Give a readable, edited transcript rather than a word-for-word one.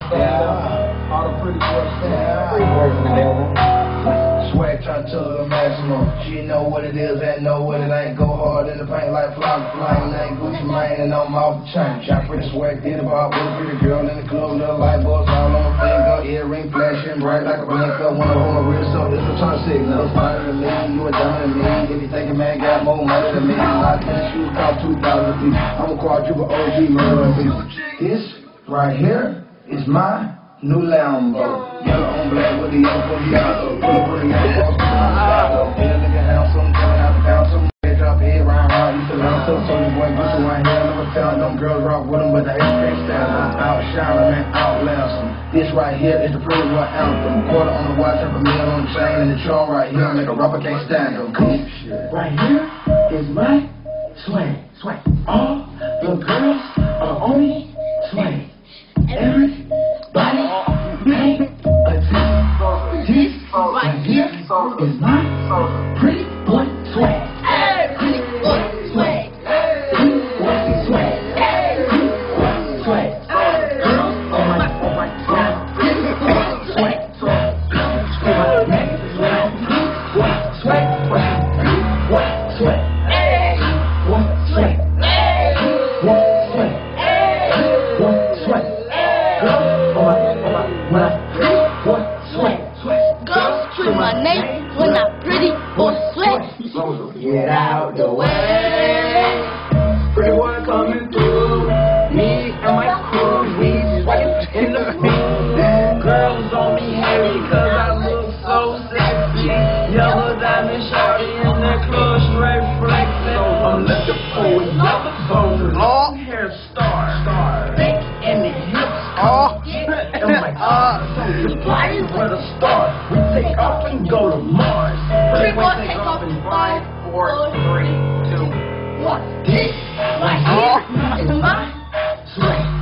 Yeah. All the pretty boys. Yeah. Pretty boys in the building. Swag trying to the maximum. She know what it is and know what it ain't. Go hard in the paint like flying. Ain't Gucci Mane and I'm off the chain. Shot pretty swag, did about with a pretty girl in the club. Little light bulbs all on my finger. Earring flashing bright like a blinker. When I hold my wrist up, it's a turn signal. It's finer than me, you a diamond than me. If you think a man got more money than me, my tennis shoes cost $2,000 a piece. I'm a quadruple OG murder piece. This right here is my new Lambo. Yellow on black with the yellow for the yellow. Pull up for the yellow. Feel a nigga handsome, coming out the pound. Some drop head round. You feel like so you boy Gucci right here. Never tell them girls rock with them, but the H can't stand them. Outshine them and outlast them. This right here is the pretty boy anthem. Quarter on the watch, and a meal on the chain. And the charm right here make a rapper can't stand them. Cool shit. Right here is my swag. Swag. All the girls are on me. Swag. Everybody pay attention. Right here is my pretty boy swag. Pretty boy swag. Pretty boy swag. Pretty boy swag. Girls on my swag. Pretty boy swag. Girls on my neck. Swag. Swag. Swag. Swag. My name when I pretty boy sweat. Get out the way. Pretty boy coming through. Me and my crew, we swipe in the beat. Girls on me heavy cause I look so sexy. Yellow diamond shawty in the club straight flexing. I'm looking for another bone. Long hair star. Thick in the hips. And my just flying with a star. We take off and go to Mars. Pretty boy take off in 5, 4, 3, 2, 1. This right here is my swag.